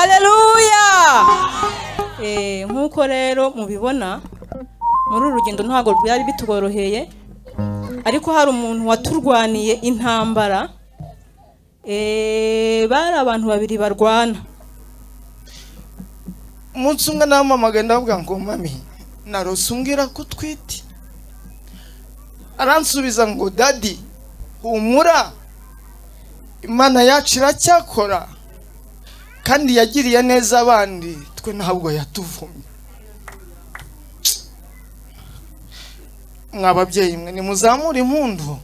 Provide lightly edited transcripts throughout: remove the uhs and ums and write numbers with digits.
haleluya. Nkuko rero mubibona muri urugendo ntago byari bitugoroheye, ariko hari umuntu waturwaniye intambara. Bari abantu babiri barwana. Umunsi umwe namamagaye ndavuga ngo mami narose umbwira ko utwite. Aransubiza ngo dadi humura, Imana yacu iracyakora kandi yagiriye neza abandi, twe ntabwo yatuvumye. Mwababyeyi mwe nimuzamure impundu.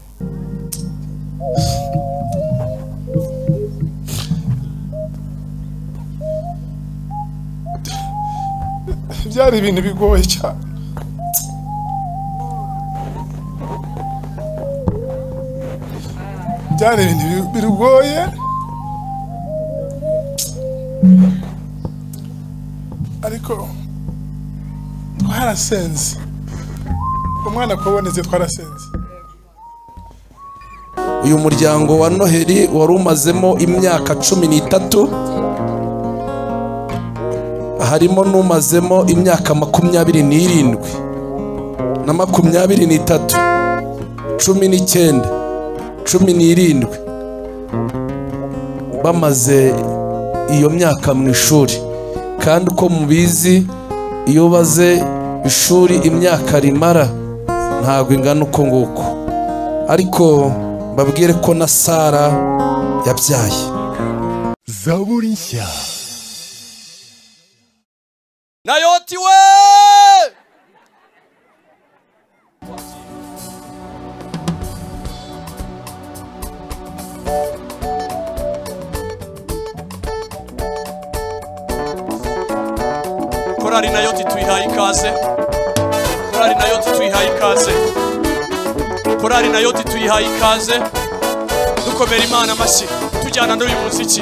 Byari ibintu bigoye cyane. Byari ibintu bigoye. Ariko twarasenze. Umwana kubonetse twarasenze. Uyu muryango wa Noheli wari umazemo imyaka 13, harimo numazemo imyaka 27 na 23, 19, 17 bamaze iyo myaka mu ishuri. Kandi uko mubizi iyo baze ishuri imyaka rimara ntago ingana uko nguko. Ariko babwire ko na Sara yabyaye. Zaburi nshya. Nayoti we! Korari Nayoti tuyihaye ikaze. Korari Nayoti tuyihaye ikaze. Korari Nayoti tuyihaye ikaze. Dukomera Imana amashyi tujyana n'uyu muziki.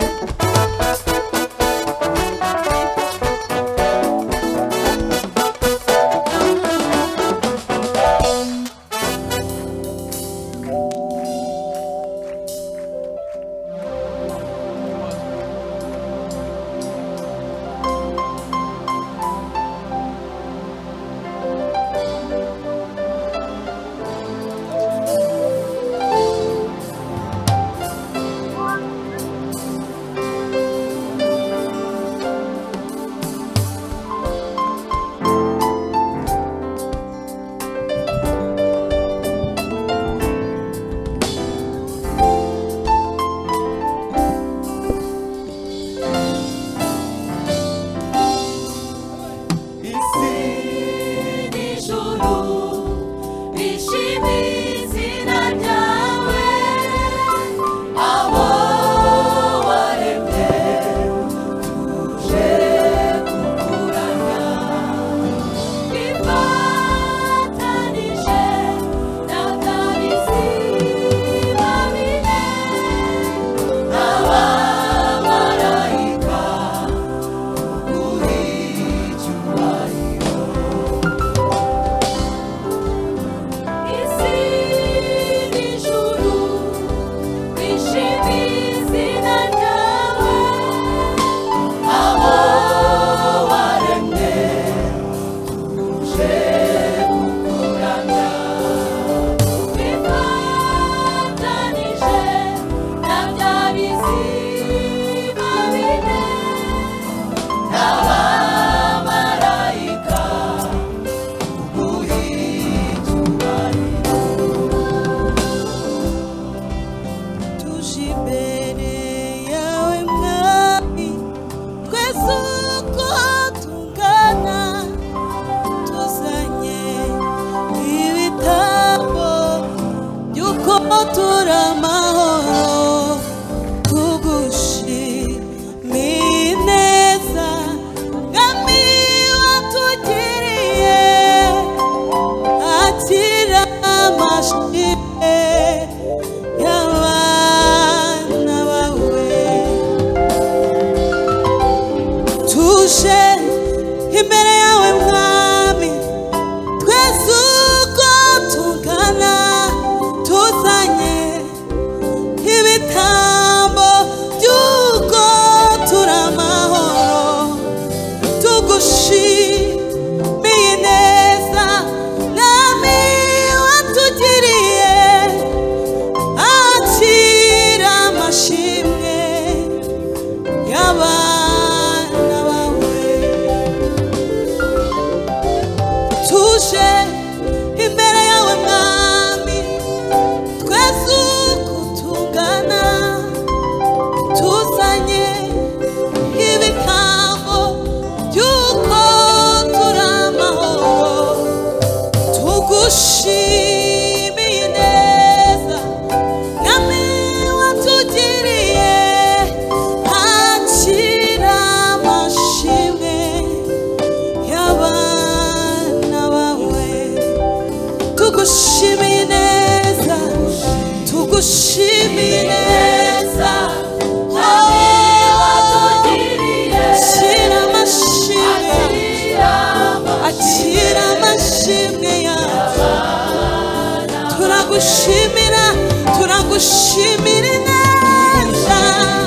tugushimire neza,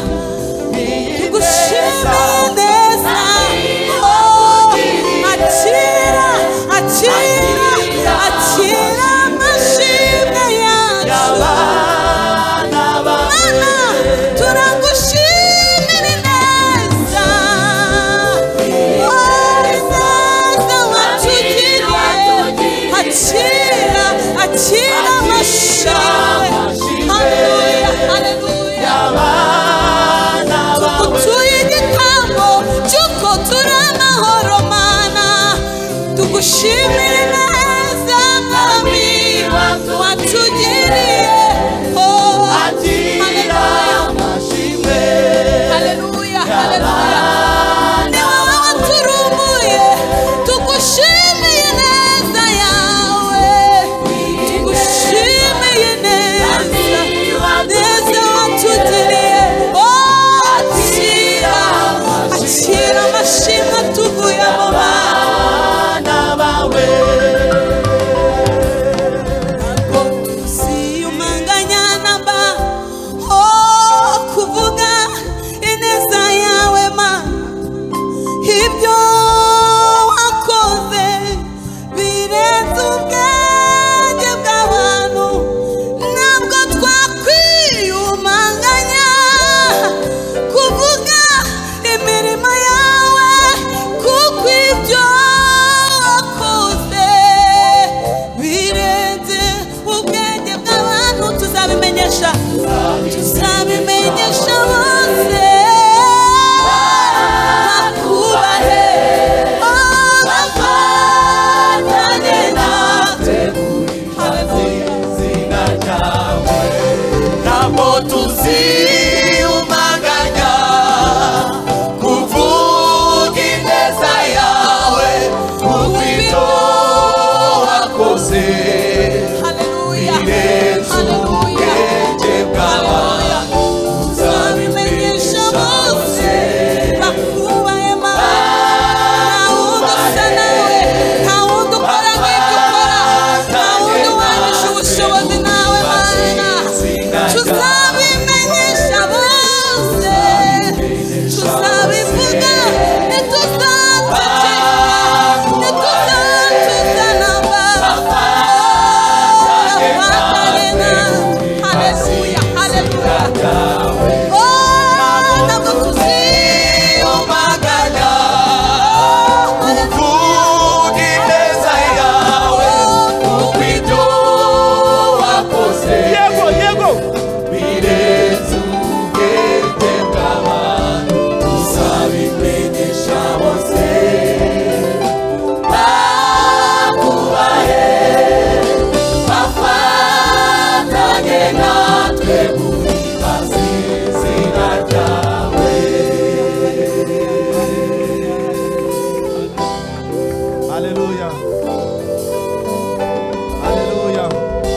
tugushimire neza. Akira, akira, akira amashimwe yacu. Mana, turagushimire neza. Neza watugiriye. Akira, akira amashimwe. Haleluya, haleluya. Tugutuye igitambo cy'uko turi amahoro Mana. Tugushimire neza mwami watugiriye. Oh, haleluya, haleluya, haleluya. Ni wowe waturumuye, tugushimiye neza yawe, tugushimiye neza, neza watugiriye. Oh, akira, akira amashimwe tuvuye mu bana bawe. Ntabwo tuziyumanganya namba, oh, kuvuga ineza yawe Mana. Ibyo wakoze birenze ubwenge bw'abantu, ntabwo twakwiyumanganya kuvuga imirimo yawe, kuko ibyo wakoze birenze ubwenge bw'abantu. Tuzabimenyesha, tuzabimenyesha bose bakubahe, oh, bafatanye natwe. Haleluya. ntabwo tuziyumanganya kuvuga ineza yawe, kuko ibyo wakoze Haleluya, birenze haleluya, ubwenge bw'abantu. tuzabimenyesha bose bakubahe Mana. Nta wundi usa nawe, nta wundi ukora nk'ibyo ukora, nta wundi uhwanyisha ubushobozi nawe Mana. Tuzabimenyesha bose, tuzabivuga, ntituzaceceka, ntituzacuzana bafatanye natwe. Haleluya, haleluya. Oh, ntabwo tuziyumanganya kuvuga ineza yawe, kuko ibyo wakoze birenze ubwenge bw'abantu. Tuzabimenyesha bose bakubahe, bafatanye natwe guhimbaza izina ryawe. Hallelujah. Hallelujah.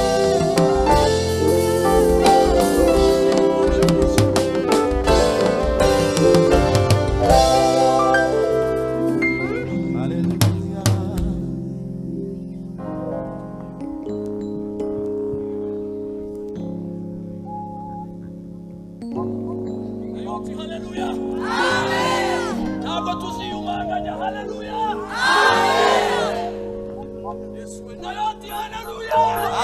Ntabwo tuziyumanganya. Haleluya. Yesu we nayoti. Haleluya.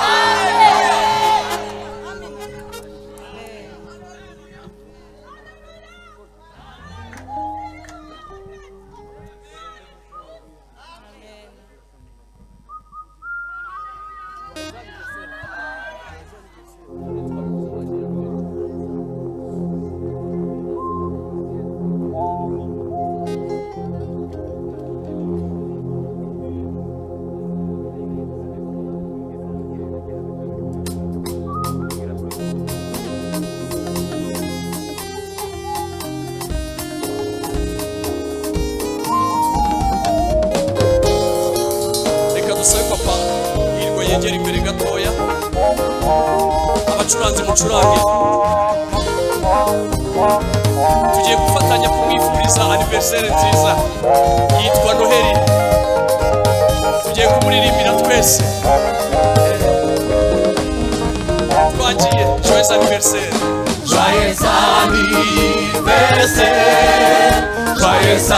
yegera imbere gatoya abacuranzi mucurange tugiye gufatanya kumwifuriza anniversaire nziza yitwa Noheli tugiye kumuririmbira twese turamwakiye. Joyeux anniversaire. Joyeux anniversaire, joyeux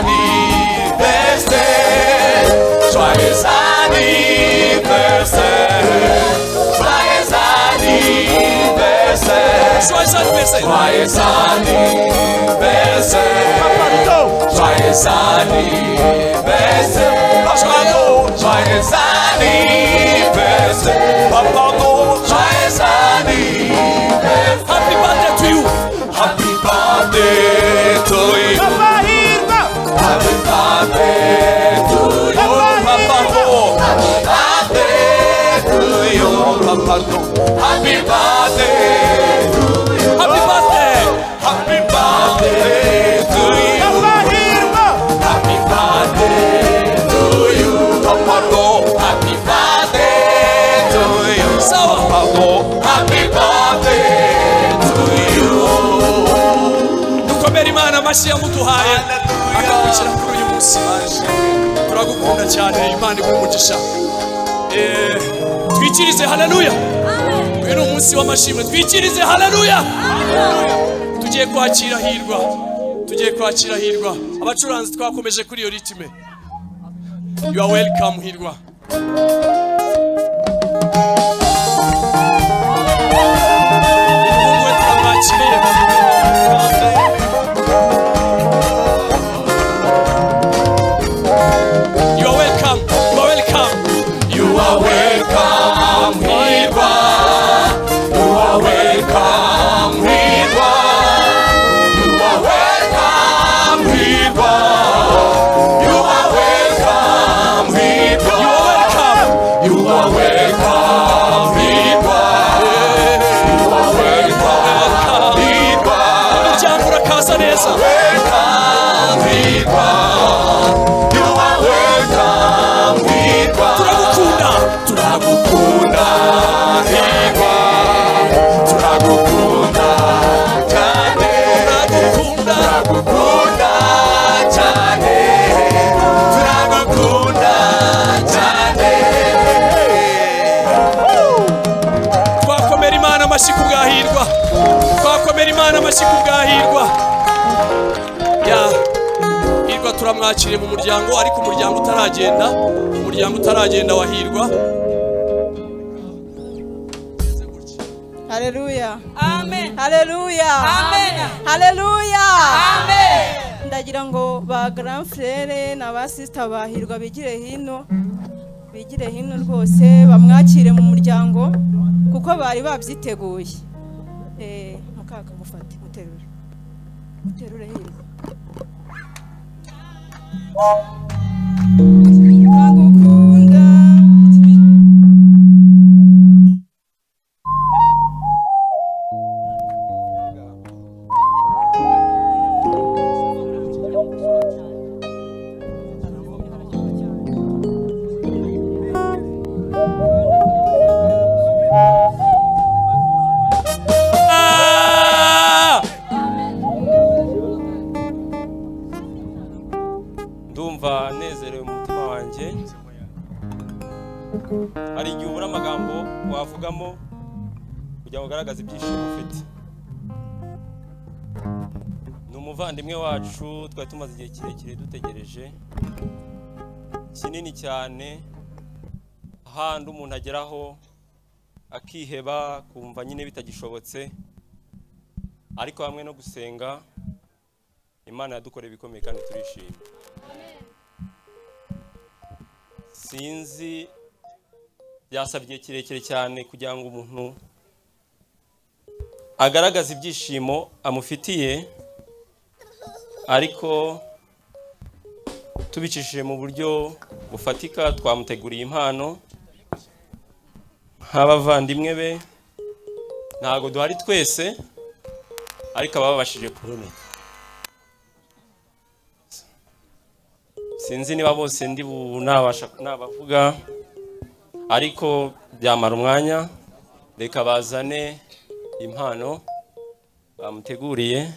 anniversaire, joyeux anniversaire, joyeux anniversaire, Joyeux anniversaire. joyeux anniversaire, joyeux anniversaire, joyeux anniversaire, joyeux anniversaire. Happy birthday to you. Happy birthday to you. Happy birthday to you. Happy birthday to you. Happy birthday to you. Happy birthday. Happy birthday to you. Happy birthday to you. Happy birthday to you. Sawa. Happy birthday to you. Dukomere Imana amashyi yamuduhaye akakwishyira kuri uyu munsi. Turagukunda cyane, Imana iguhe umugisha. Twikirize haleluya. Uyu ni umunsi w'amashimwe. Twikirize haleluya. Tugiye kwakira Hirwa. Tugiye kwakira Hirwa. Abacuranzi twakomeje kuri iyo ritime. You are welcome Hirwa. Umuhungu we turamwakiriye. You are welcome. You are welcome. You are welcome, Hirwa. You are welcome, Hirwa. You are welcome, Hirwa. You are welcome, Hirwa. You are welcome. You are welcome, Hirwa. You are welcome, Hirwa. Umuryango urakaza neza. Welcome, Hirwa. You are welcome, Hirwa. Turagukunda. Turagukunda, Hirwa. Turagukunda cyane. Turagukunda cyane. Turagukunda cyane. Twakomera Imana amashyi ku bwa Hirwa. Twakomera Imana amashyi ku bwa Hirwa. Hirwa turamwakiriye mu muryango, ariko umuryango utaragenda. Umuryango utaragenda wa Hirwa. Haleluya. Amen. Haleluya. Amen. Haleluya. Amen. Ndagira ngo ba grand frere na ba sister bahirwa bigire hino. Bigire hino rwose bamwakire mu muryango kuko bari babyiteguye. Mukaka gufata muterure. Muterure hino. Ndagukunda. Ndumva nezerewe mu mutima wanjye. Hari igihe ubura amagambo wavugamo kugira ngo ugaragaze ibyishimo ufite. Ni umuvandimwe wacu twari tumaze igihe kirekire dutegereje, kinini cyane, ahandi umuntu ageraho akiheba kumva nyine bitagishobotse, ariko hamwe no gusenga Imana yadukoreye ibikomeye kandi turishimye. Sinzi byasabye igihe kirekire cyane kugira ngo umuntu agaragaze ibyishimo amufitiye, ariko tubicishije mu buryo bufatika twamuteguriye impano nk'abavandimwe be. Ntago duhari twese, ariko ababashije kuboneka. Sinzi niba bose ndi bunabasha nabavuga, ariko byamara umwanya. Reka bazane impano bamuteguriye.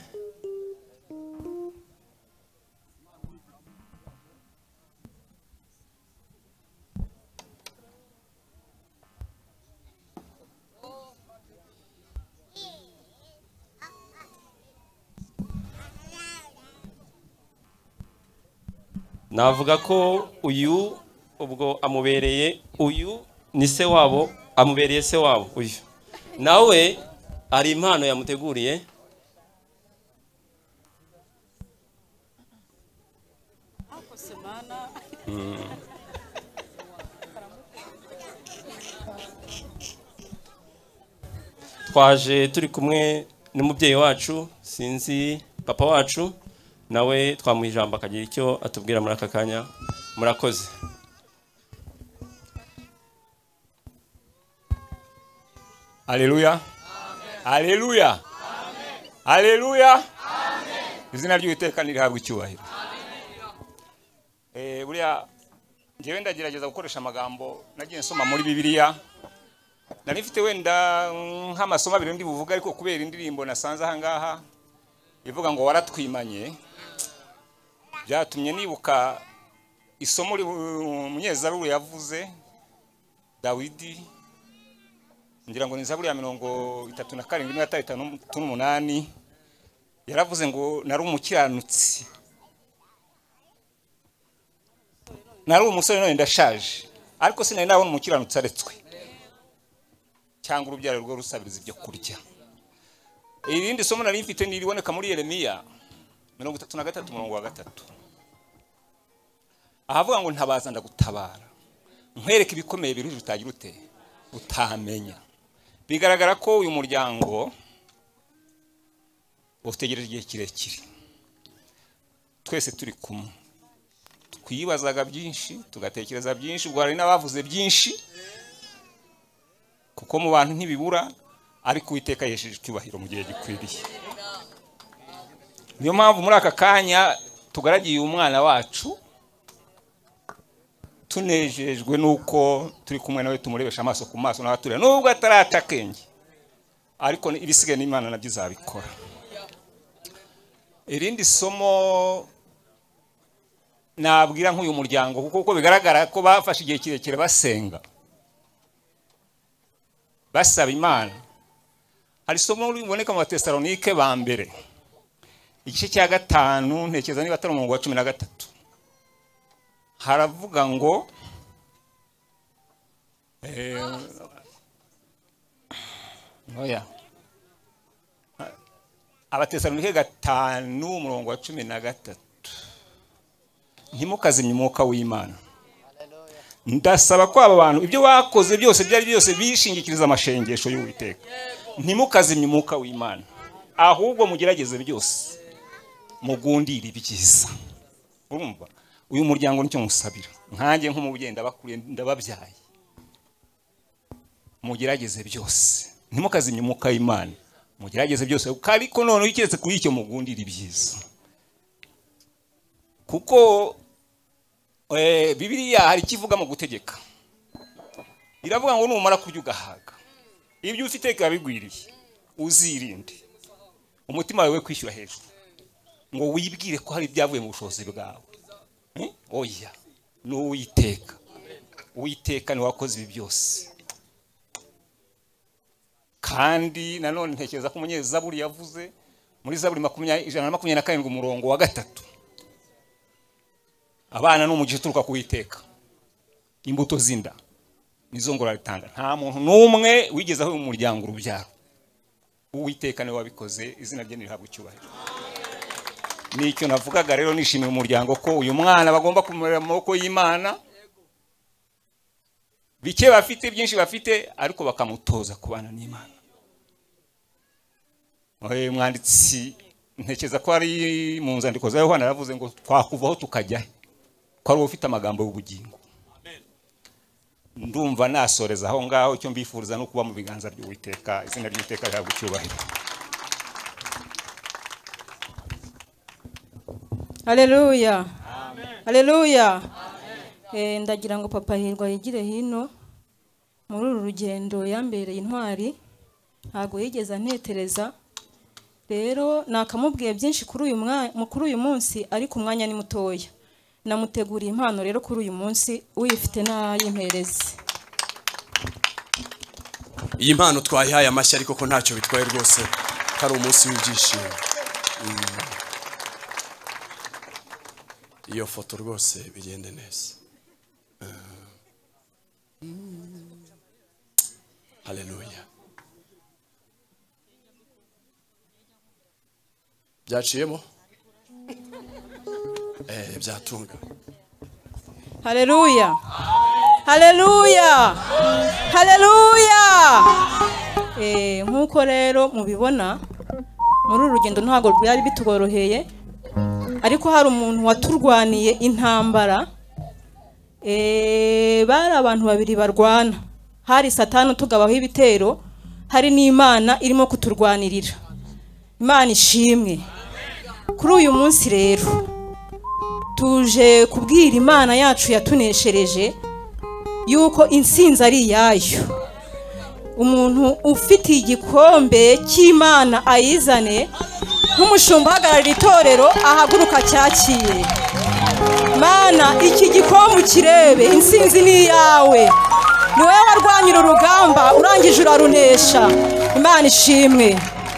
navuga ko uyu ubwo amubereye, uyu ni se wabo, amubereye se wabo uyu, nawe ari impano yamuteguriye. Twaje turi kumwe n'umubyeyi wacu, sinzi papa wacu, nawe twamuha ijambo akagira icyo atubwira muri aka kanya. Murakoze. Haleluya. Haleluya. Haleluya. Izina ry'Uwiteka nirihabwa icyubahiro. Buriya ngewe ndagerageza gukoresha amagambo nagiye nsoma muri Bibiliya. Nari mfite wenda nk'amasomo abiri ndi buvuga, ariko kubera indirimbo nasanze aha ngaha ivuga ngo waratwimanye, byatumye nibuka isomo umunyezaburi yavuze Dawidi, ngira ngo ni Zaburi ya 37:5-8, yaravuze ngo nari umukiranutsi, nari umusore none ndashaje, ariko sinari nabona umukiranutsi aretswe cyangwa urubyaro rwo rusabiriza ibyo kurya. Irindi somo nari mfite niriboneka muri Yeremiya 33:3. Ahavuga ngo ntabaza ndagutabara, nkwereke ibikomeye biri utagira ute utamenya. Bigaragara ko uyu muryango utegereje igihe kirekire, twese turi kumwe, twibazaga byinshi, tugatekereza byinshi, ubwo hari n'abavuze byinshi, kuko mu bantu ntibibura, ariko Uwiteka yesheje icyubahiro mu gihe gikwiriye. Niyo mpamvu muri aka kanya tugaragiye umwana wacu, tunejejwe nuko turi kumwe nawe, tumurebesha amaso ku maso n'abaturira, nubwo ataraca akenge, ariko ibisigaye n'Imana nabyo izabikora. Irindi somo nabwira nk'uyu muryango, kuko bigaragara ko bafashe igihe kirekire basenga, basaba Imana. Hari isomo riboneka mu Batesalonike ba mbere igice cya 5, ntekereza niba atari umurongo wa 13, haravuga ngo Abatesalonike 5 umurongo wa 13, ntimukazimye umwuka w'Imana. Ndasaba ko aba bantu ibyo bakoze byose byari byose bishingikiriza amashengesho y'Uwiteka, ntimukazimye umwuka w'Imana, ahubwo mugerageze byose mugundira ibyiza. Urumva, uyu muryango nicyo musabira, nkanjye nk'umubyeyi ndabakuriye ndababyaye, mugerageze byose, ntimukazimye umwuka w'Imana, mugerageze byose, ariko none ukiretse kuri icyo mugundira ibyiza. Kuko Bibiliya hari kivuga mu gutegeka, iravuga ngo numara kurya ugahaga, ibyo ufite kabigwiriye uzirinde umutima wawe kwishyura hejuru, ngo wibwire ko hari ibyavuye mu bushobozi bwawe. Oya, n'Uwiteka, Uwiteka ni wakoze ibi byose. Kandi nanone ntekereza ko umunyezaburi yavuze muri Zaburi 127 umurongo wa 3, abana n'umugisha uturuka ku Uwiteka, imbuto zinda nizo ngora ritanga. Nta muntu n'umwe wigeze aho umuryango urubyaro, Uwiteka ni wabikoze, izina rye nirihabwa icyubahiro. Nicyo navugaga rero, nishimiye umuryango ko uyu mwana bagomba kumurera mu maboko y'Imana, bike bafite byinshi bafite, ariko bakamutoza kubana n'Imana. Mwanditsi ntekereza ko ari mu nzandiko za Yohana yaravuze ngo twakuvaho tukajya, ko ari ufite amagambo y'ubugingo. Ndumva nasoreza aho ngaho, icyo mbifuriza no kuba mu biganza by'Uwiteka, izina ry'Uwiteka rihabwa icyubahiro. Haleluya. Haleluya. Ndagira ngo papa Hirwa yigire hino muri uru rugendo, yambereye intwari, ntago yigeze antetereza. Rero nakamubwiye byinshi kuri uyu munsi, ariko umwanya ni mutoya. Namuteguriye impano rero kuri uyu munsi, uyifite n'ayimpereze. Iyi mpano twayihaye amashyi, ariko ko ntacyo bitwaye rwose, kari umunsi w'ibyishimo. iyo foto rwose bigende neza. Haleluya. Byaciyemo? Byatunga. Haleluya. Haleluya. Haleluya. Nkuko rero mubibona muri uru rugendo ntabwo byari bitugoroheye, ariko hari umuntu waturwaniye intambara. Bari abantu babiri barwana, hari Satani tugabaho ibitero, hari n'Imana irimo kuturwanirira. Imana ishimwe. Kuri uyu munsi rero tuje kubwira Imana yacu yatuneshereje yuko intsinzi ari iyayo. Umuntu ufite igikombe cy'Imana ayizane, nk'umushumba uhagararira itorero ahaguruka cyakire. Mana, iki gikombe ukirebe, intsinzi ni iyawe. Ni wowe warwanyira urugamba urangije urarunesha. Imana ishimwe.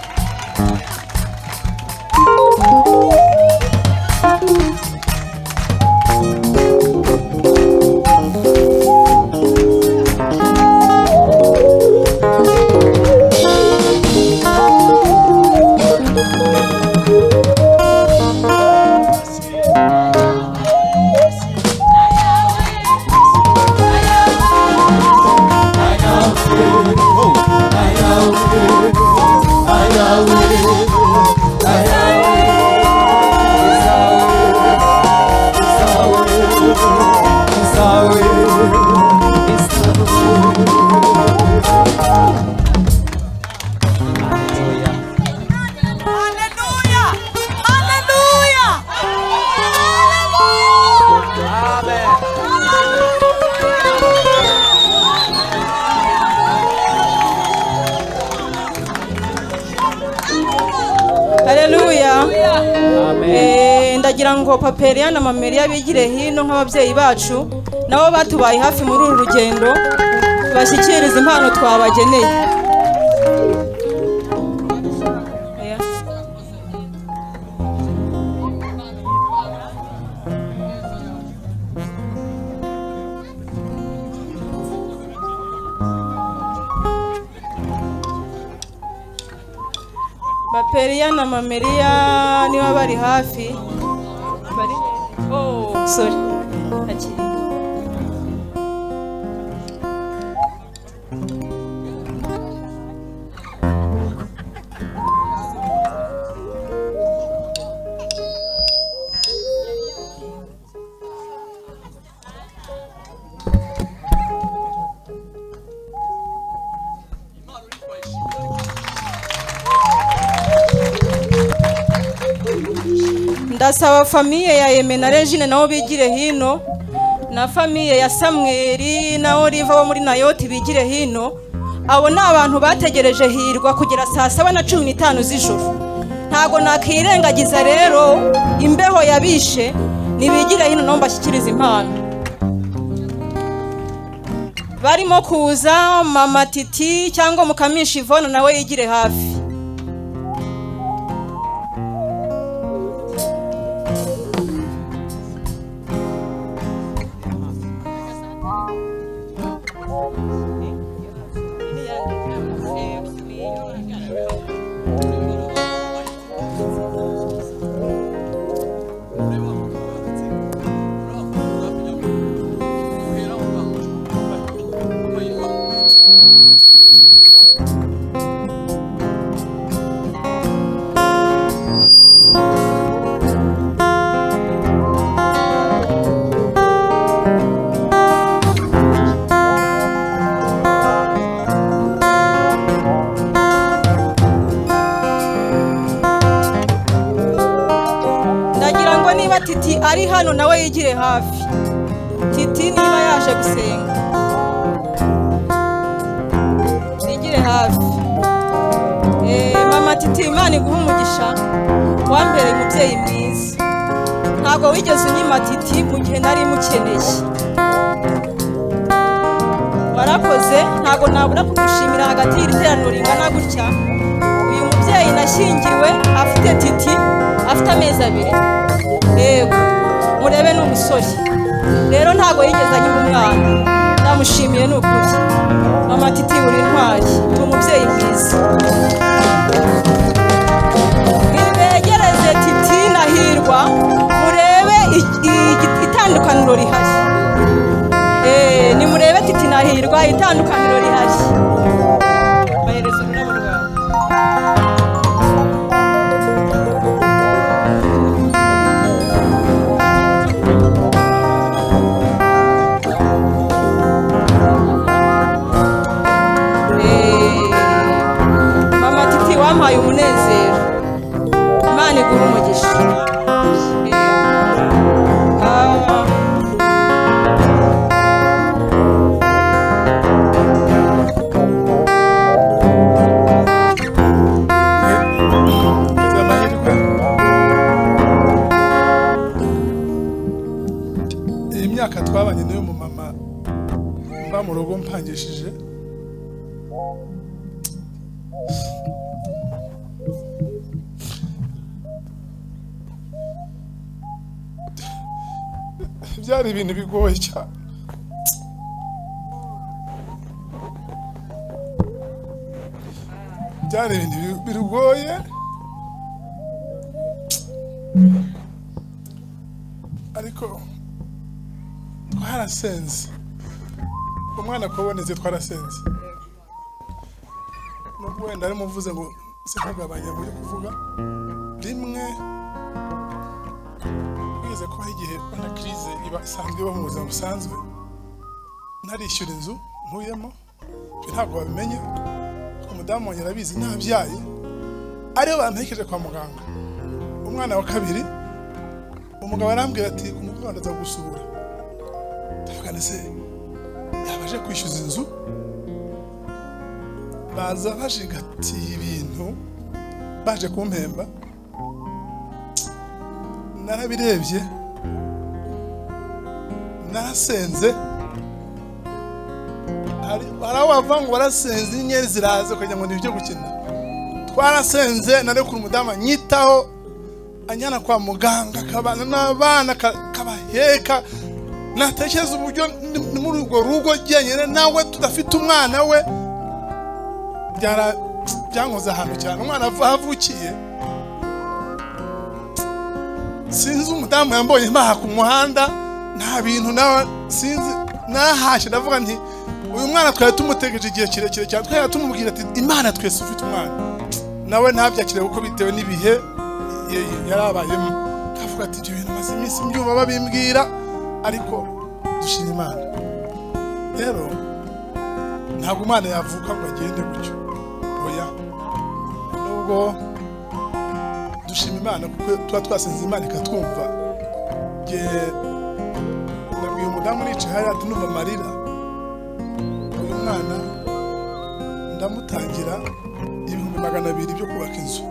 Ndagira ngo Papa Eliya na Mama Eliya bigire hino nk'ababyeyi bacu nabo batubaye hafi muri uru rugendo, bashyikiriza impano twabageneye. Papa Eliya na Mama Eliya niba bari hafi. Oh, sorry. Ndasaba famiye ya Yeme na Regine nabo bigire hino, na famiye ya Samuel na Oliva bo muri Nayoti bigire hino. Abo ni abantu bategereje hirwa kugera saa 7:15 z'ijoro. Ntago nakirengagiza rero imbeho yabishe, nibigire hino no mbashyikiriza impano. Barimo kuza Mama Titi cyangwa Mukamisha Yvonne nawe yigire hafi. Titi ari hano nawe yigire hafi. Titi niba yaje gusenga yigire hafi. Mama Titi, Imana iguha umugisha, wambereye umubyeyi mwiza. Ntago wigeze unyima Titi mu gihe nari mukeneye. Warakoze, ntago nabura kugushimira hagati y'iteraniro ringana gutya. Uyu mubyeyi nashyingiwe afite Titi afite amezi 2. Yego, murebe we ni umusore rero ntabwo yigeze anyura umwana ndamushimiye ni ukuri mama Titi uri intwari uri umubyeyi mwiza mwibegereze Titi na Hirwa murebe itandukaniro rihari nimurebe Titi na Hirwa itandukaniro rihari bahereza ururabo rwawe mama Titi wampaye umunezero Imana iguhe umugisha imyaka twabanye n'uyu mumama mba mu rugo mpangishije byari ibintu bigoye cyane byari ibintu bigoye ariko twarasenze umwana kubonetse twarasenze nubwo wenda arimo uvuze ngo sikugabanya muri kuvuga rimwe bize ko igihe na crise iba isanzwe iba mu buzima busanzwe narishyura inzu ntuyemo ntabwo babimenye umudamu wanjye arabizi ntabyaye ariyo bamperekeje kwa muganga umwana wa kabiri umugabo arambwira ati umugabo ndaza gusura ndavuga se yabaje kwishyuza inzu baza bashigatiye ibintu baje kumpemba narabirebye narasenze hari wava ngo warasenze inyenyeri ziraza kugira ngo nibyo gukina twarasenze narekura umudamu nyitaho anyana kwa muganga kabana n'abana kabaheka natekereza uburyo ni muri urwo rugo genyene nawe tudafite umwana we byankoze ahantu cyane umwana avukiye sinzi umudamu yambonye mbaha ku muhanda nta bintu nawe sinzi narahashye ndavuga nti uyu mwana twari tumutegereje igihe kirekire cyane twari tumubwira ati Imana twese ufite umwana nawe ntabyakire kuko bitewe n'ibihe yarabayemo kavuga ati ibyo bintu maze iminsi mbyumva babimbwira ariko dushira Imana rero ntabwo umwana yavuka ngo agende gutyo oya nubwo dushima Imana kuko tuba twasenze Imana ikatwumva nabwiye umudamu nicaye hariya ati numva amarira uyu mwana ndamutangira 200,000 byo kubaka inzu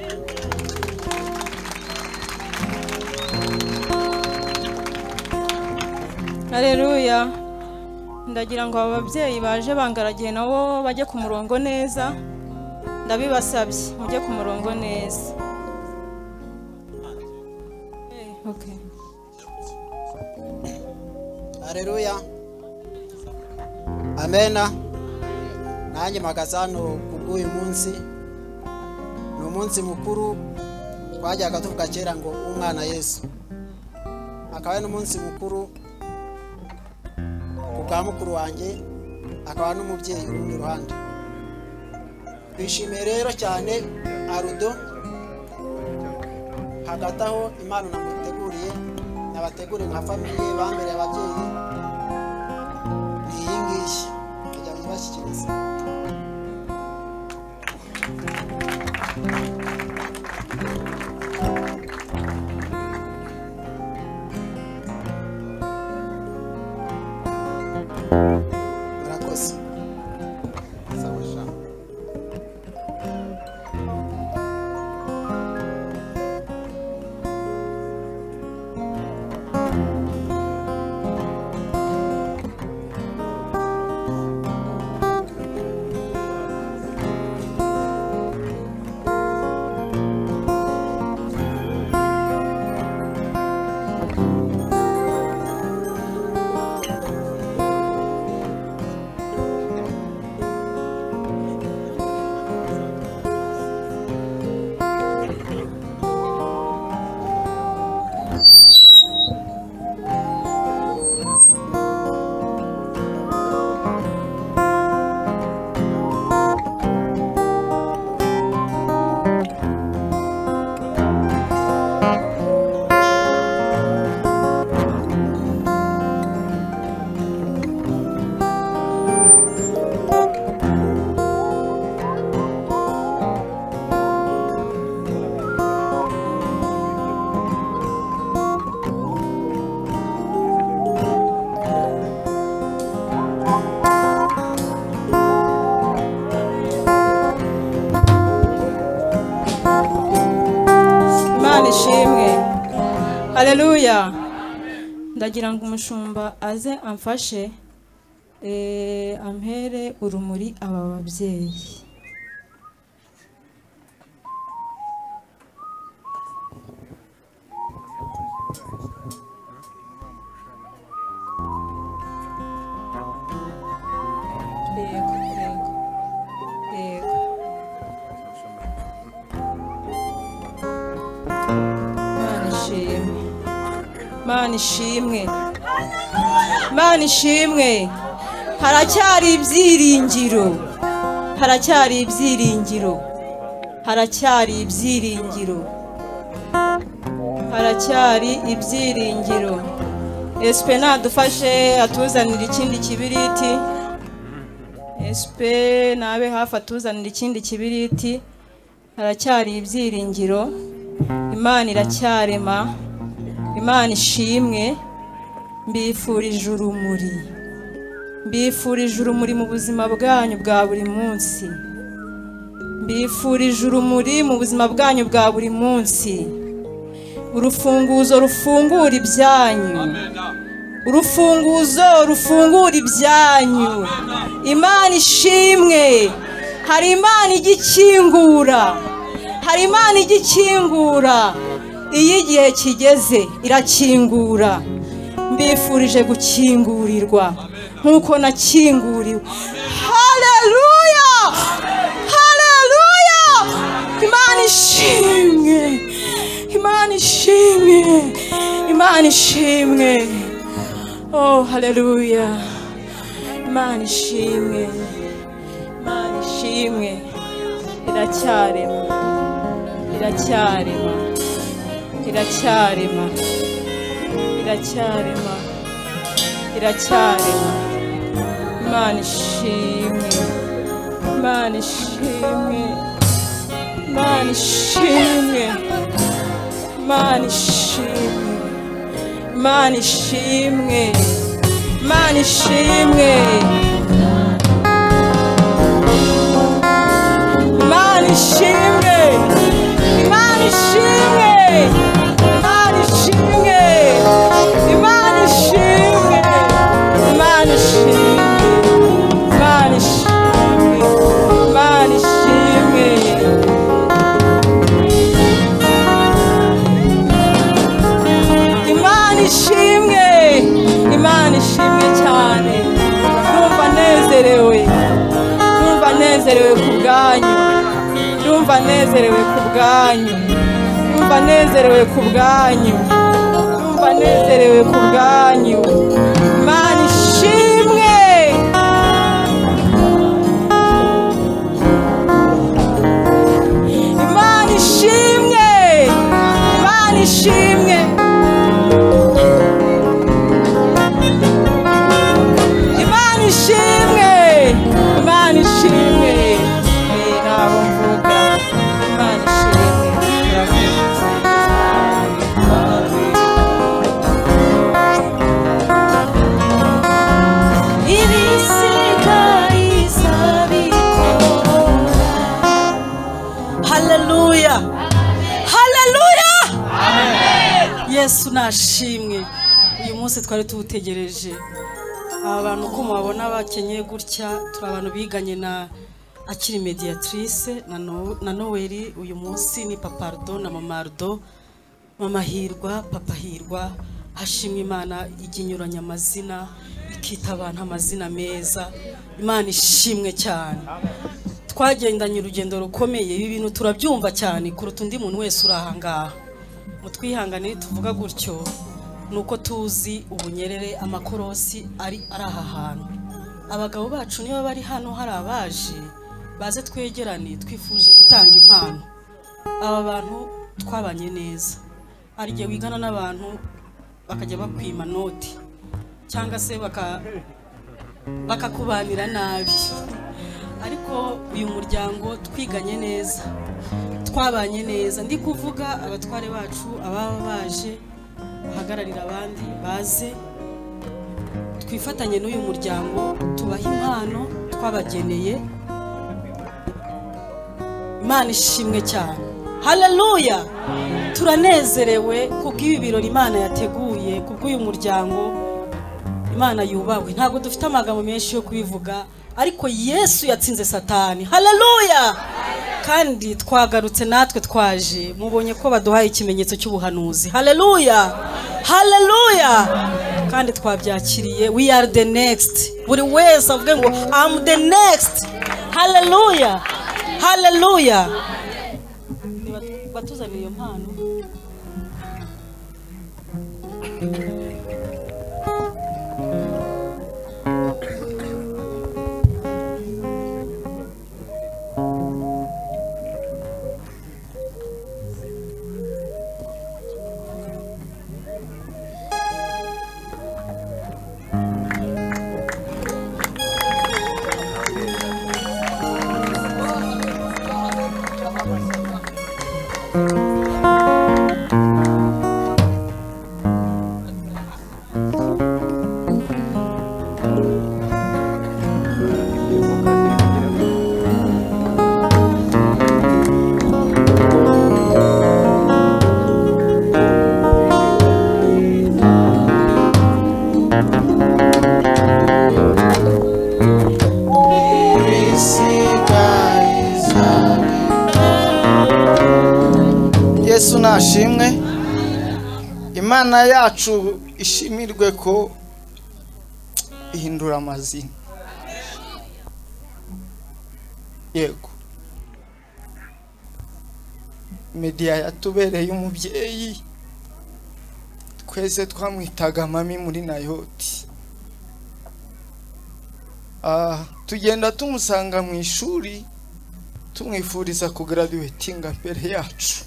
Haleluya ndagira ngo aba babyeyi baje bangaragiye nabo bajye ku murongo neza ndabibasabye mujye ku murongo neza okay. Haleluya amena nanjye magazano kubw'uyu munsi ni umunsi mukuru twajyaga tuvuga kera ngo umwana Yesu akaba ari n'umunsi mukuru kubwa mukuru wanjye akaba n'umubyeyi uri ruhande twishimiye rero cyane Arudo hagati aho Imana namuteguriye nabateguriye nka famiye bambere ababyeyi ni iyi ngiyi kujya mubashyikiriza murakoze Haleluya. Ndagira ngo umushumba aze amfashe ampere urumuri aba babyeyi. Mana ishimwe, Mana ishimwe, haracyari ibyiringiro, haracyari ibyiringiro, haracyari ibyiringiro, haracyari ibyiringiro. Espe nadufashe atuzanira ikindi kibiriti, Espe nabe hafi atuzanira ikindi kibiriti. Haracyari ibyiringiro, Imana iracyarema. Imana ishimwe. Mbifurije urumuri, mbifurije urumuri mu buzima bwanyu bwa buri munsi, mbifurije urumuri mu buzima bwanyu bwa buri munsi. Urufunguzo rufungura ibyanyu, urufunguzo rufungura ibyanyu. Imana ishimwe. Hari Imana igikingura, hari Imana igikingura. Iyo igihe kigeze irakingura. Mbifurije gukingurirwa nkuko nakinguriwe. Haleluya, haleluya. Imana ishimwe, Imana ishimwe, Imana ishimwe. Oh haleluya. Imana ishimwe, Imana ishimwe. Iracyarema, iracyarema, iracyarema, iracyarema, iracyarema. Imana ishimwe, Imana ishimwe, Imana ishimwe, Imana ishimwe, Imana ishimwe, Imana ishimwe, Imana ishimwe, Imana ishimwe, Imana ishimwe, Imana ishimwe, Imana ishimwe, Imana ishimwe, Imana ishimwe. Imana ishimwe, Imana ishimwe cyane. Ndumva nezerewe, ndumva nezerewe ku bwanyu, ndumva nezerewe ku bwanyu, ndumva nezerewe ku bwanyu, ndumva nezerewe ku bwanyu. Imana ishimwe. Imana ishimwe, Imana ishimwe. Imana ishimwe, Imana ishimwe. Nabo mvuga Imana ishimwe. Haleluya, haleluya. Yesu nashimwe. Uyu munsi twari tuwutegereje. Aba bantu uko mubabona bakenyeye gutya, turi abantu biganye na akiri mediatrice na Noeli. Uyu munsi ni Papa Ardo na Mama Ardo, Mama Hirwa, Papa Hirwa. Hashimwe Imana iginyuranya amazina, ikita abantu amazina meza. Imana ishimwe cyane. Twagendanye urugendo rukomeye. Ibi bintu turabyumva cyane kuruta undi muntu wese uri aha ngaha. Mutwihangane tuvuga gutyo, nuko tuzi ubunyerere amakorosi ari aha hantu. Abagabo bacu niba bari hano hari abaje baze twegerane twifuje gutanga impano. Aba bantu twabanye neza. Hari igihe wigana n'abantu bakajya bakwima noti cyangwa se bakakubanira nabi, ariko uyu muryango twiganye neza, twabanye neza. Ndi kuvuga abatware bacu ababa baje bahagararira abandi baze twifatanye n'uyu muryango tubaha impano twabageneye. Imana ishimwe cyane. Haleluya. Turanezerewe kubw'ibi birori Imana yateguye kubw'uyu muryango. Imana yubahwe. Ntabwo dufite amagambo menshi yo kubivuga, ariko Yesu yatsinze Satani. Haleluya. Kandi twagarutse natwe twaje, mubonye ko baduhaye ikimenyetso cy'ubuhanuzi. Haleluya. Haleluya. Kandi twabyakiriye. We are the next. Buri wese avuge ngo I'm the next. Haleluya. Haleluya. Batuzaniye iyo mpano. Yesu nashimwe. Imana yacu ishimirwe ko ihindura amazina. Yego, media yatubereye umubyeyi, twese twamwitaga mami muri Nayoti. Tugenda tumusanga mu ishuri tumwifuriza kugraduatinga mbere yacu.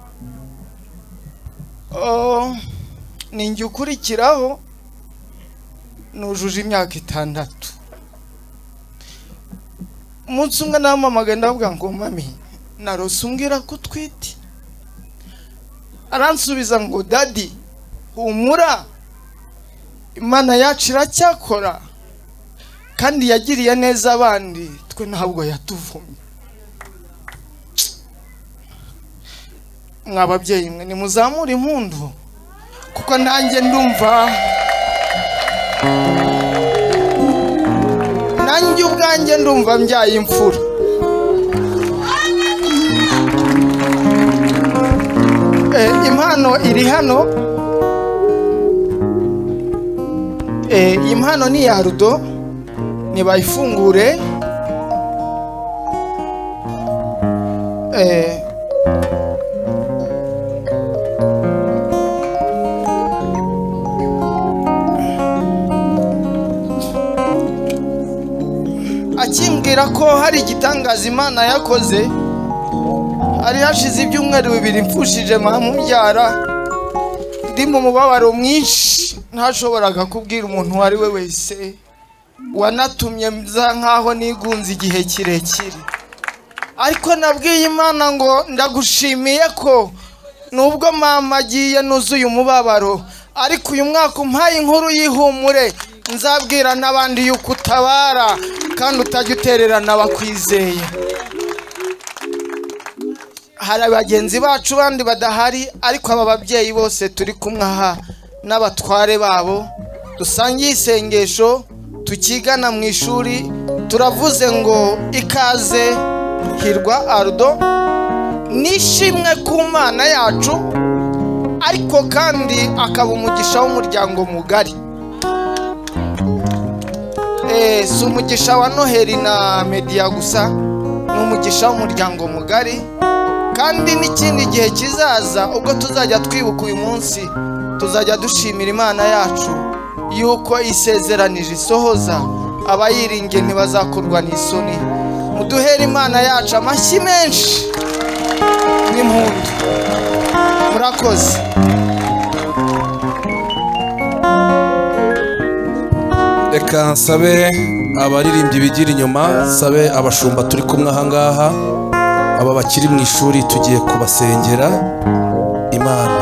Ninjye ukurikiraho nujuje imyaka 6. Umunsi umwe namamaga ndavuga ngo mami narose umbwira ko utwite. Aransubiza ngo daddy humura, Imana yacu iracyakora kandi yagiriye neza abandi, twe ntabwo yatuvumye. Mwababyeyi mwe nimuzamura impundu kuko nanjye ndumva nanjye ubwanjye ndumva mbyaye imfura. Impano iri hano, impano ni ya Rudo, nibayifungure. Akimbwira ko hari igitangaza Imana yakoze, ari hashize ibyumweru 2 mfushije mamubyara, ndi mu mubabaro mwinshi ntashoboraga kubwira umuntu wari we wese, wanatumye mza nkaho nigunze igihe kirekire. Ariko nabwiye Imana ngo ndagushimiye ko nubwo mama agiye nuzuye umubabaro, ariko uyu mwaka umpaye inkuru yihumure, nzabwira n'abandi yuko utabara kandi utajya utererana abakwizeye. Hari abagenzi bacu bandi badahari, ariko aba babyeyi bose turi kumwe aha n'abatware babo dusangiye isengesho tukigana mu ishuri, turavuze ngo ikaze Hirwa Ardo, nishimwe ku Mana yacu, ariko kandi akaba umugisha w'umuryango mugari. Si umugisha wa Noheli na media gusa, ni umugisha w'umuryango mugari. Kandi n'ikindi gihe kizaza ubwo tuzajya twibuka uyu munsi, tuzajya dushimira Imana yacu yuko isezeranije isohoza, abayiringiye ntibazakorwa n'isoni. Muduhere Imana yacu amashyi menshi n'impundu. Murakoze. Reka nsabe abaririmbyi bigira inyuma, nsabe abashumba turi kumwe aha ngaha, aba bakiri mu ishuri tugiye kubasengera Imana.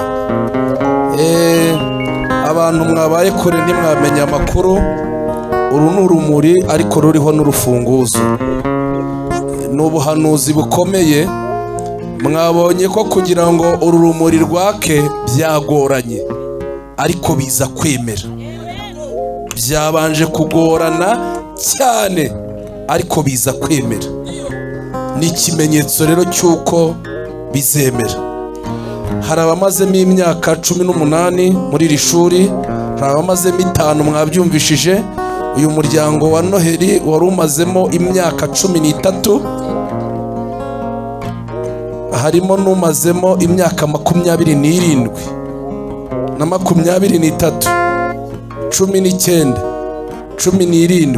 Abantu mwabaye kure ntimwamenya amakuru, uru ni urumuri ariko ruriho n'urufunguzo. Ni ubuhanuzi bukomeye. Mwabonye ko kugira ngo uru rumuri rwake byagoranye, ariko biza kwemera. Byabanje kugorana cyane, ariko biza kwemera. Ni ikimenyetso rero cy'uko bizemera. Hari abamazemo imyaka 18 muri iri shuri, hari abamazemo 5 mwabyumvishije. Uyu muryango wa Noheli wari umazemo imyaka 13, harimo n'umazemo imyaka 27 na 23, 19, 17.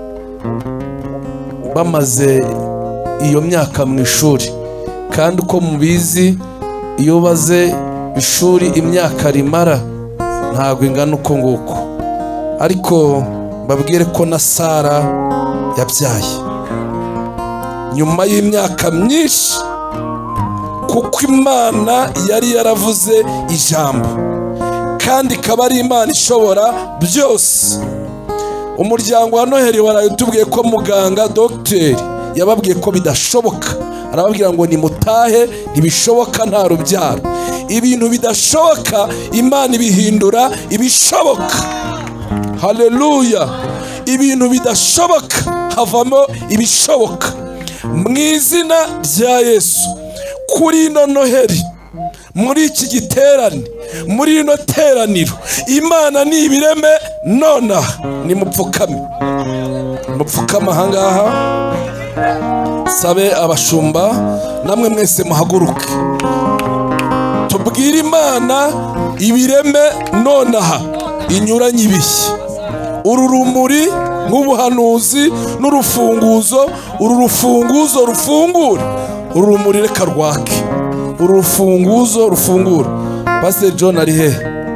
Bamaze iyo myaka mu ishuri, kandi uko mubizi iyo baze ishuri imyaka rimara ntabwo ingana uko nguko. Ariko babwire ko na Sara yabyaye nyuma y'imyaka myinshi, kuko Imana yari yaravuze ijambo, kandi ikaba ari Imana ishobora byose. Umuryango wa Noheli warayitubwiye ko muganga dogiteri yababwiye ko bidashoboka, arababwira ngo nimutahe, ntibishoboka, nta rubyaro. Ibintu bidashoboka Imana ibihindura ibishoboka. Haleluya! Ibintu bidashoboka havamo ibishoboka. Mu izina rya Yesu, kuri ino Noheli, muri iki giterane, muri ino teraniro, Imana ni ibireme nonaha. Nimupfukame, mupfukame aha ngaha. Sabe abashumba namwe mwese muhaguruke, tubwire Imana ibireme nonaha inyuranye ibihe. Uru rumuri nk'ubuhanuzi n'urufunguzo, uru rufunguzo rufungura, uru rumuri reka rwake, uru rufunguzo rufungura. Pastor John ari he?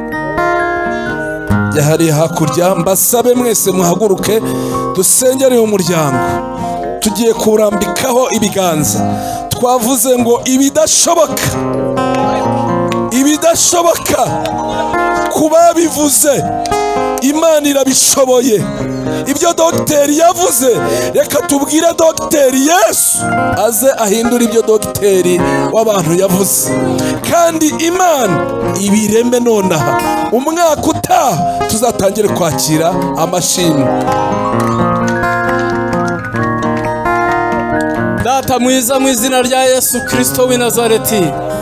Yahari hakurya. Mbasabe mwese muhaguruke dusengere umuryango, tugiye kurambikaho ibiganza. Twavuze ngo ibidashoboka, ibidashoboka kuba bivuze Imana irabishoboye. Ibyo dogiteri yavuze, reka tubwire dogiteri Yesu aze ahindura ibyo dogiteri w'abantu yavuze, kandi Imana ibireme nonaha. Umwaka utaha tuzatangire kwakira amashimwe. Data mwiza, mu izina rya Yesu Kristo w'i Nazareti,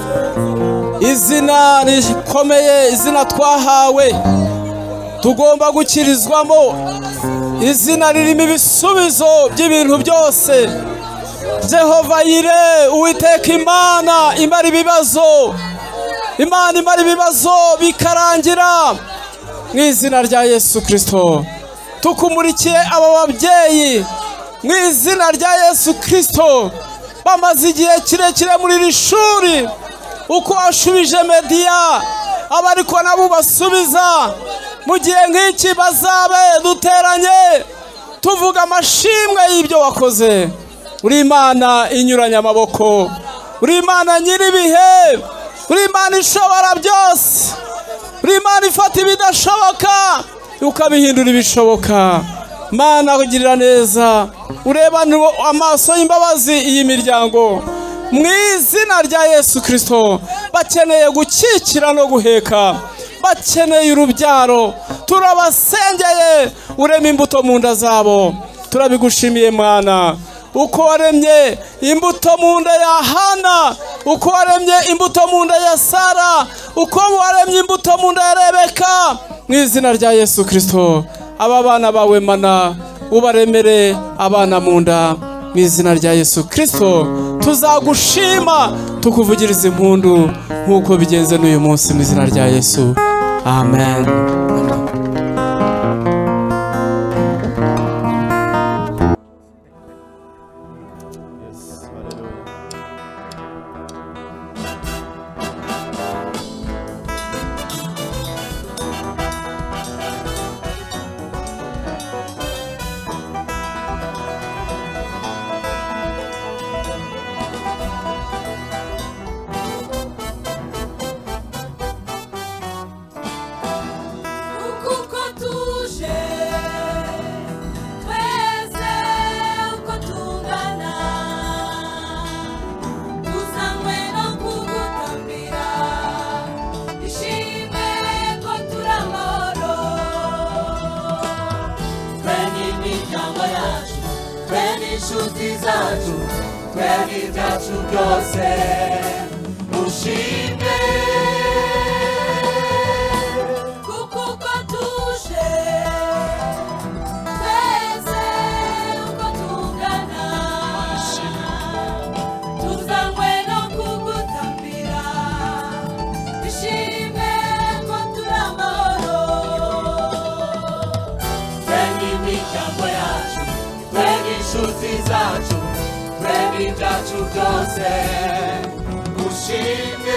izina rikomeye, izina twahawe tugomba gukirizwamo, izina ririmo ibisubizo by'ibintu byose. Jehova Yire, Uwiteka Imana imara ibibazo, Imana imara ibibazo bikarangira. Mu izina rya Yesu Kristo tukumurikiye aba babyeyi, mu izina rya Yesu Kristo, bamaze igihe kirekire muri iri shuri. Uko washubije Mediya, aba ariko nabo basubiza. Mu gihe nk'iki bazabe duteranye tuvuga amashimwe y'ibyo wakoze. Uri Imana inyuranye amaboko, uri Imana nyir'ibihe, uri Imana ishobora byose, uri Imana ifata ibidashoboka ukabihindura ibishoboka. Mana kugirira neza, urebane amaso y'imbabazi iyi miryango. Mu izina rya Yesu Kristo, bakeneye gukikira no guheka, bakeneye urubyaro, turabasengeye urema imbuto mu nda zabo. Turabigushimiye Mana, uko waremye imbuto mu nda ya Hana, uko waremye imbuto mu nda ya Sara, uko waremye imbuto mu nda ya Rebeka. Mu izina rya Yesu Kristo, aba bana bawe Mana ubaremere abana mu nda. Mu izina rya Yesu Kristo tuzagushima tukuvugiriza impundu nk'uko bigenze n'uyu munsi. Mu izina rya Yesu, amen. Uko tuje twese uko tungana tuzanywe no kugutambira ishimwe ko turi amahoro twe n'imiryango yacu twe n'inshuti zacu twe n'ibyacu byose ushimwe kuko uko tuje twese uko tungana tuzanywe no kugutambira ishimwe ko turi amahoro twe n'imiryango yacu twe n'inshuti zacu twe n'ibyacu byose ushimwe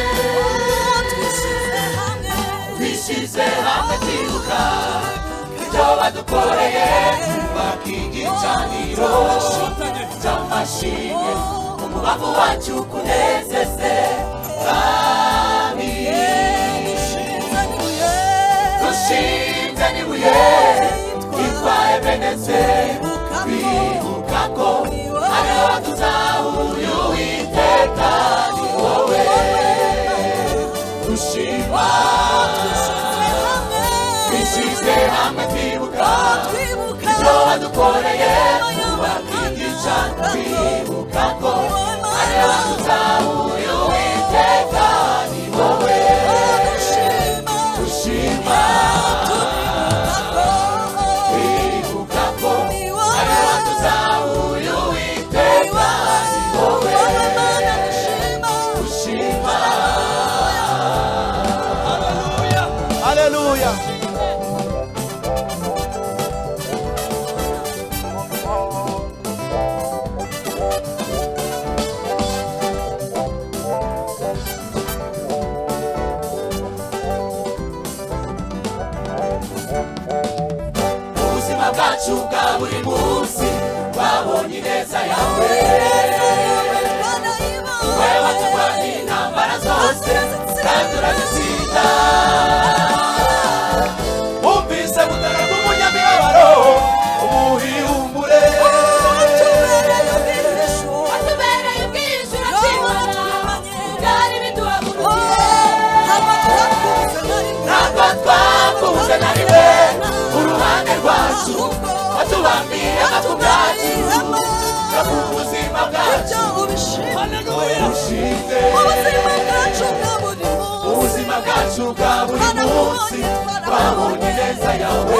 twishyize hamwe twibuka ibyo badukoreye twubaka igicaniro cy'amashimwe umubavu wacu kunezeze kandi dushinze n'ibuye twitwaye beneze twibuka ko ariho tuzahuye uwiteka ni wowe dushima twishyize hamwe twibuka ibyo wadukoreye twubaka igicaniro twibuka ko ariho tuzahuye uwiteka ni wowe dushima twibuka ko ariho tuzahuye uwiteka ni wowe dushima. Haleluya. Ubuzima bwacu bwa buri munsi twabonye ineza yawe wowe waturwaniye intambara zose kandi urazitsinda Wumvise gutaka k'umunyamibabaro umuhihumbure watubereye ubwishyu uratwibona byari biduhagurukiye ntabwo twakubuze na rimwe uruhande rwacu watubambiye amatwi bwacu no ku buzima bwacu ushimwe ubuzima bwacu bwa buri munsi twabonye ineza yawe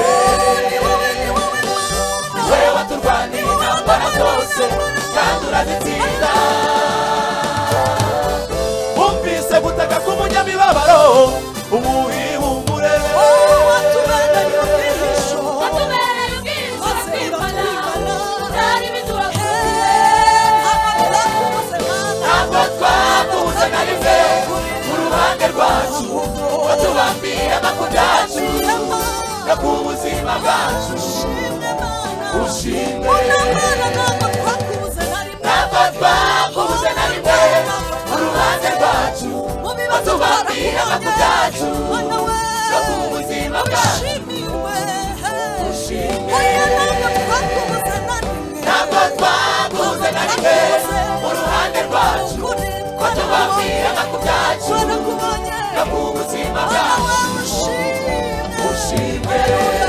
wowe waturwaniye intambara zose kandi urazitsinda Wumvise gutaka k'umunyamibabaro umuhihumbure watubereye ubwishyu uratwibona byari biduhagurukiye ntabwo twakubuze na rimwe uruhande rwacu watubambiye amatwi byacu no ku buzima bwacu ushimwe ntabwo twakubuze na rimwe uruhande rwacu watubambiye amatwi byacu no ku buzima bwacu ushimwe ntabwo twakubuze na rimwe uruhande rwacu watubambiye amatwi byacu no ku buzima bwacu ushimwe.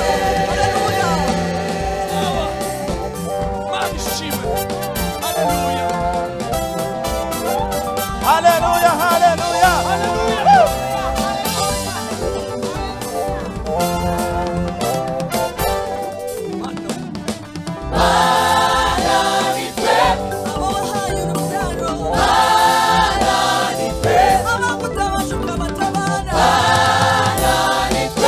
Haleluya, haleluya. Bana ni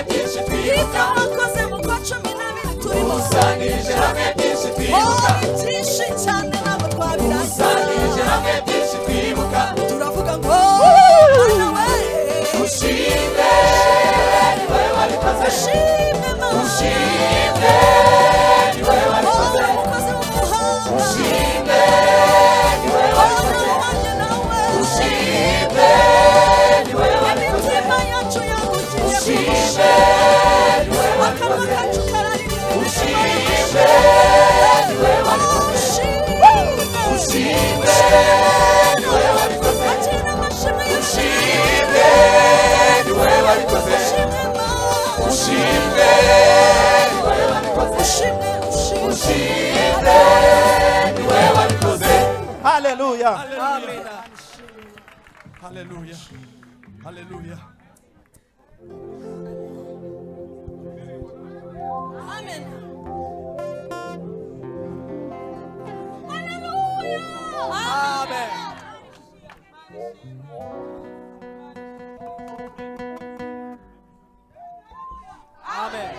byinshi twibuka wakoze mu kwa 12 turimo dukusanyirije hamwe byinshi twibuka byinshi cyane ntabwo twabirasa dukusanyirije hamwe byinshi twibuka turavuga ngo Mana we ushime ni wowe wabikoze ushime Mana ushime ni wowe wabikoze ushime ni wowe wabikoze ushime ni wowe wabikoze imitima yacu yagukiye ushime ni wowe wabikoze ushime ni wowe wabikoze ushime ni wowe wabikoze ushime ni wowe wabikoze ushime ni wowe wabikoze ushime ni wowe wabikoze. Haleluya. Amen. Haleluya. Haleluya. Amen. Amen. Amen.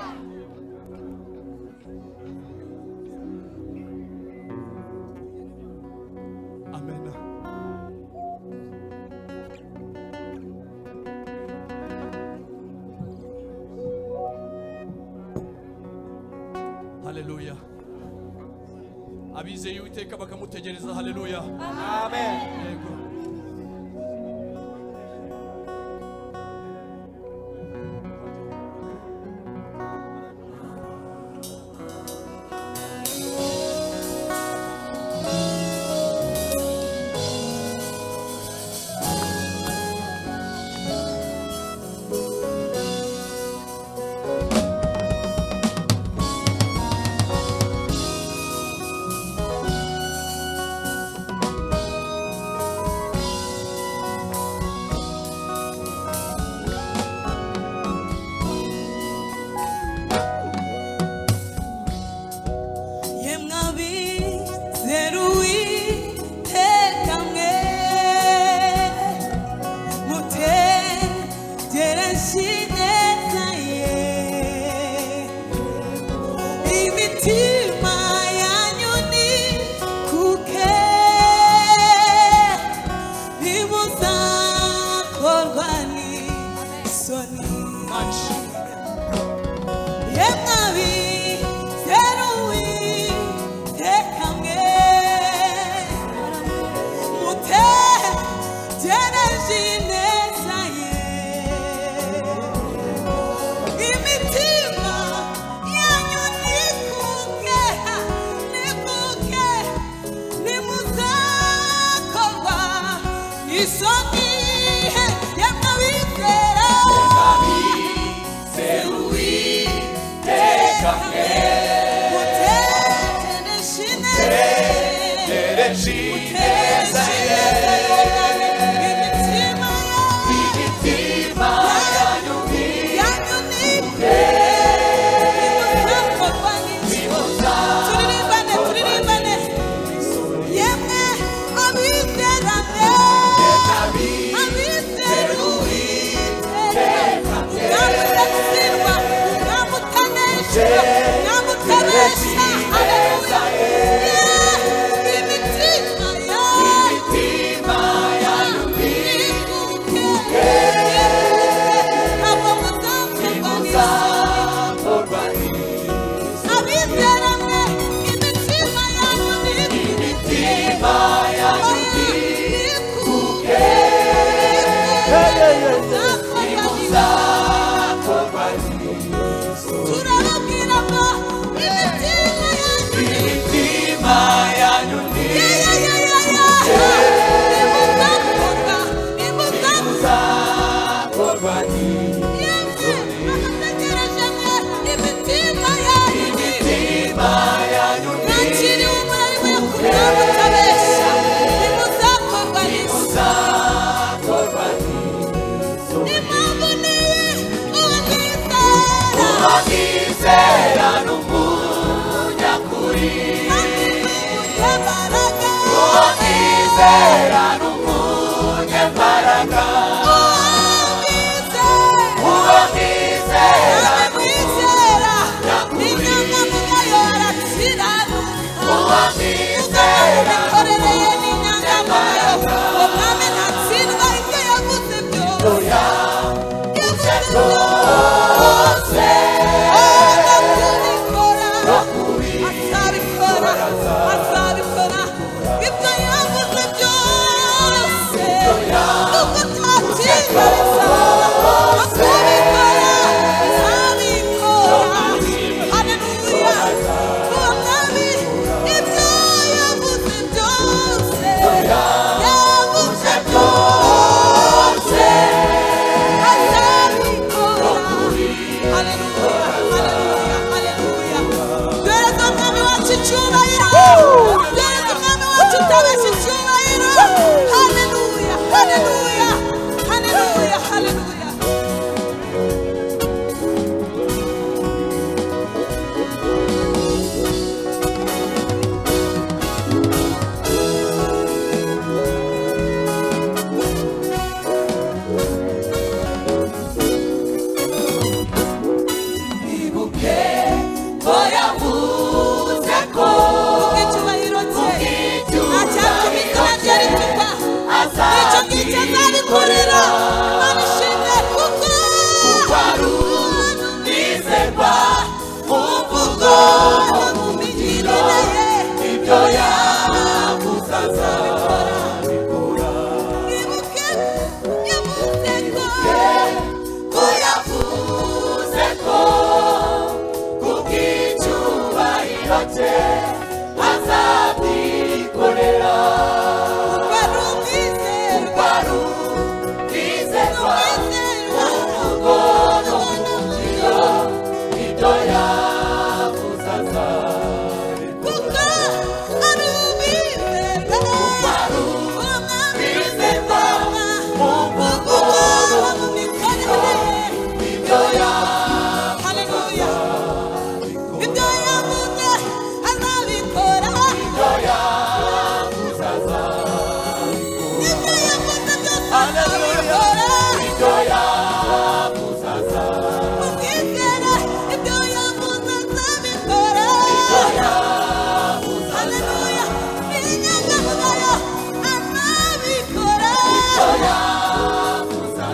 Amen. Haleluya. Abizeye Uwiteka bakamutegereza. Haleluya. Amen. Yego. Uwamizera uwamwizera n'umukorere n'inyangamugayo uwo mwami ntatsindwa ibyo yavuze byose yavuze byose azabikora ibyo yavuze byose nuko ntatsindwa bizaba akubikora azabikora haleluya uwo mwami ibyo yavuze byose yavuze byose azabikora haleluya haleluya haleluya duhereze umwami wacu icyubahiro duhereze umwami wacu utabesha icyubahiro haleluya haleluya haleluya haleluya ibuke ko yavuze ko icyubahiro cye ntacyatuma izina rye ritukwa icyo ngicyo azabikorera abishimye kuko ari umwizerwa mu mvugo no mu migirire ye ibyo yavuze azabikora ibuke yavuze ko yavuze ko kubw'icyubahiro cye azabyikorera wari umwizerwa umuvugo n'umugiro ibyo yavuze azabikora kuko ari umwizerwa mu mvugo no mu mikorere ibyo haleluya ibyo yavuze azabikora ibyo yavuze ibyo yavuze byose azabikora ibyo yavuze azabikora ibyo yavuze azabikora ibyo yavuze haleluya inyangamugayo azabikora ibyo yavuze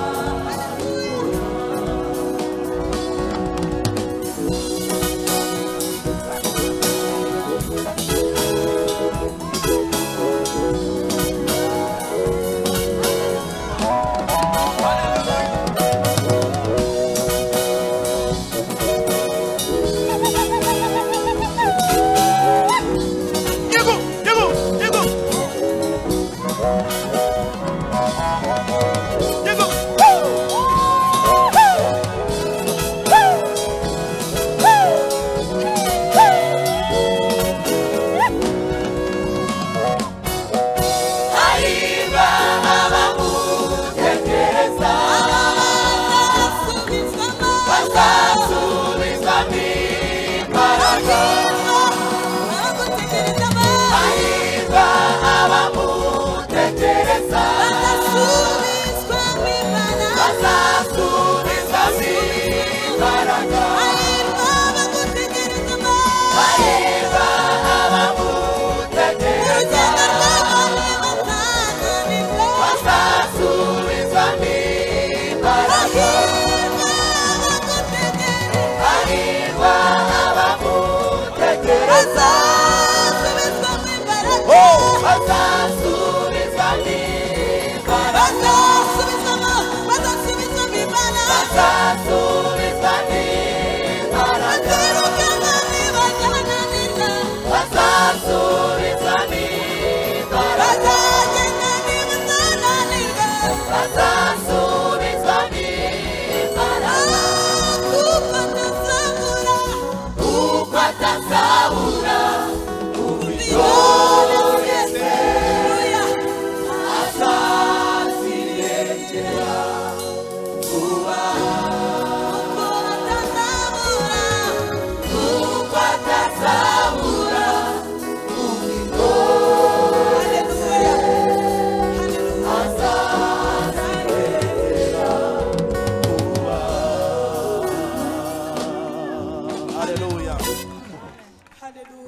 hariba abamutegereza bazasubizwamo imbaraga hariba abamutegereza bazasubizwamo imbaraga hariba abamutegereza bazasubizwamo imbaraga hariba abamutegereza bazasubizwamo imbaraga bazasubizwamo imbaraga atazabura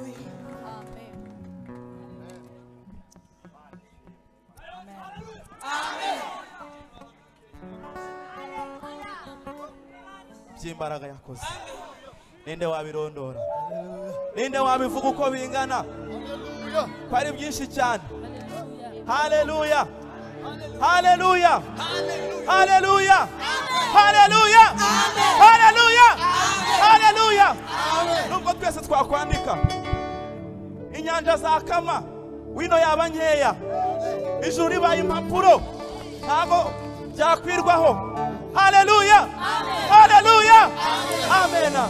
by'imbaraga yakoze. Ninde wabirondora? Ninde wabivuga uko bingana? Ko ari byinshi cyane. Haleluya, haleluya, haleluya, haleluya, haleluya, haleluya. Nubwo twese twakwandika inyanja zakama, wino yaba nkeya, ijuru ribaye impapuro, ntago byakwirwaho. Haleluya, haleluya, amena.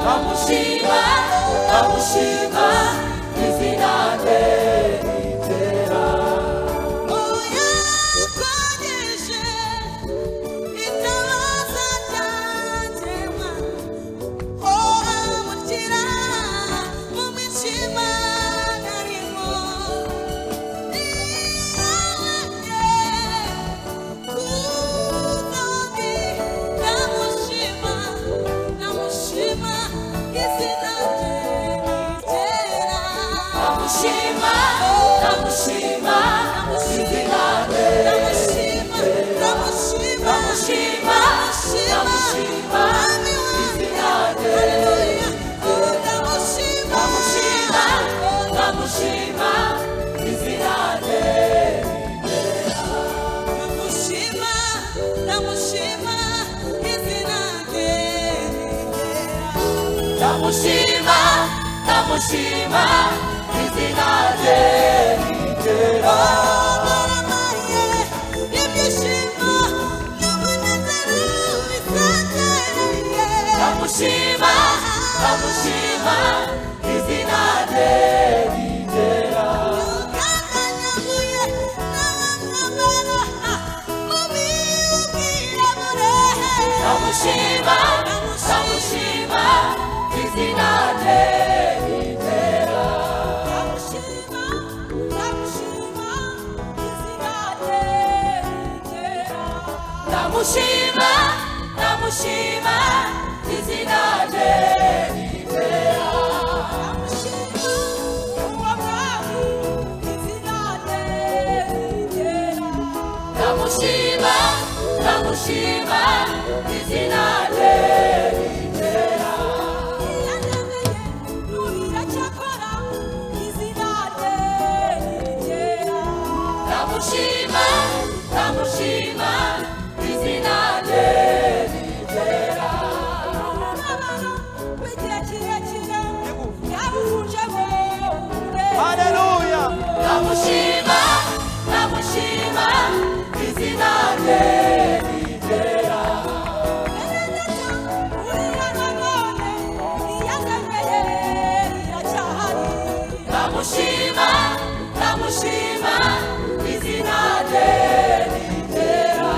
ndamushima ndamushima izina rye ritera oya twageje itabaza ryanjye mukira mu mishima narimo Ndamushima, ndamushima, izina rye ritera. Ndamushima, ndamushima, izina rye ritera. Ndamushima, ndamushima, izina rye ritera. Ndamushima, ndamushima, izina rye ritera. Ndamushima, ndamushima, izina rye ritera. Ndamushima, ndamushima, izina rye ritera. Haleluya. Ndamushima, ndamushima, izina rye ritera. Ndamushima, ndamushima, izina rye ritera.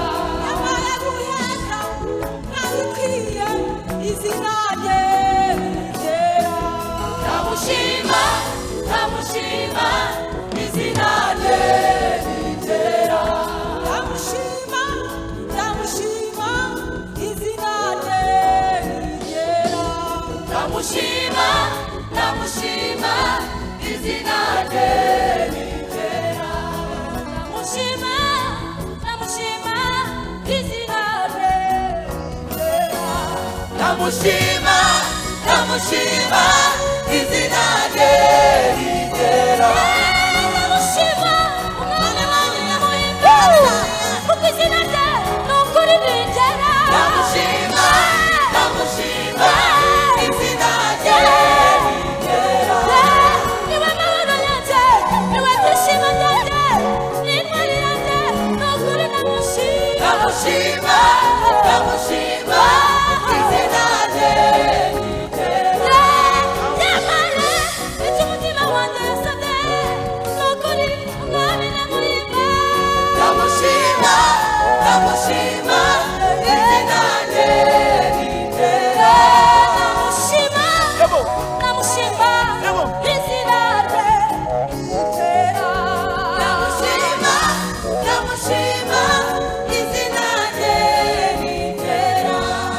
Ndamushima, ndamushima, izina rye ritera. Ndamushima, ndamushima, izina rye ritera. Ndamushima, ndamushima, izina rye ritera. Ndamushima, ndamushima, izina rye ritera. Ndamushima, ndamushima, izina rye ritera. Ndamushima, umwami wanjye ndamuhimbira, kuko izina rye ni ukuri ritera. Ndamushima, ndamushima, izina rye ritera. Niwe mahoro yanjye, niwe byishimo byanjye, ni intwari yanjye, ni ukuri ndamushima. Ndamushima, ndamushima, izina rye ritera. Nyamara icyo umutima wanjye yasabye, ni ukuri umwami ndamuhimba. Ndamushima, ndamushima, izina rye ritera. Ndamushima, ndamushima, izina rye ritera. Ndamushima, ndamushima, izina rye ritera.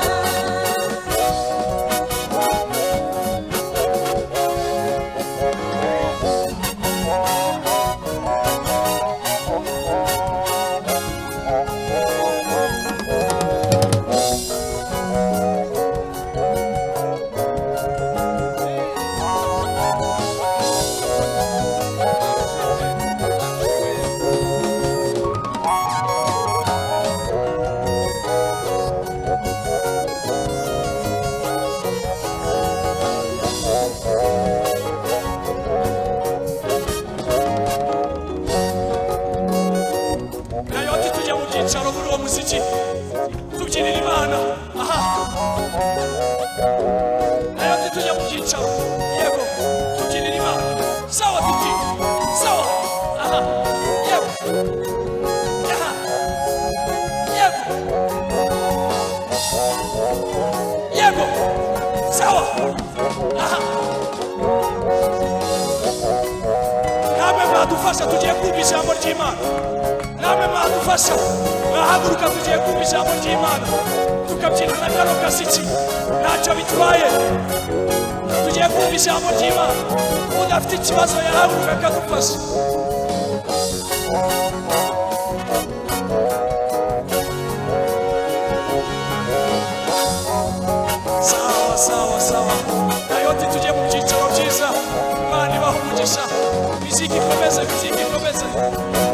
Nayote tujya mu byicaro muri uwo muziki tubyinira Imana. Aha. Nayote byicaro yego tugirira imana sawa titi sawa aha yego aha yego yego sawa aha namwe mwadufasha tugiye kumva ijambo ry'imana namwe mwadufasha mwahaguruka tugiye kumva ijambo ry'imana tukabyina na kano kasiki ntacyo bitwaye tugiye kumva ijambo ry'imana udafite ikibazo yahaguruka akadufasha sawa sawa sawa nayoti tugiye mu byicaro byiza imana ibaha umugisha miziki ikomeze